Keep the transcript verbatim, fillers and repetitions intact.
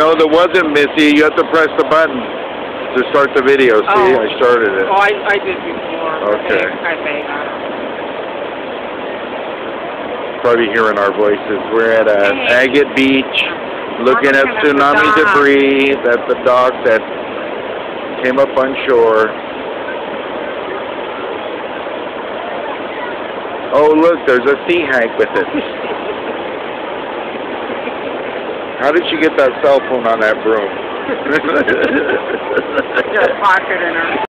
No, there wasn't, Missy. You have to press the button to start the video. See, Oh. I started it. Oh, I, I did before. Okay. I think. I don't know. Probably hearing our voices. We're at uh, Hey. Agate Beach, looking at looking at the tsunami dock. debris. That's the dock that came up on shore. Oh, look, there's a sea hag with it. How did she get that cell phone on that broom? Got a pocket in her.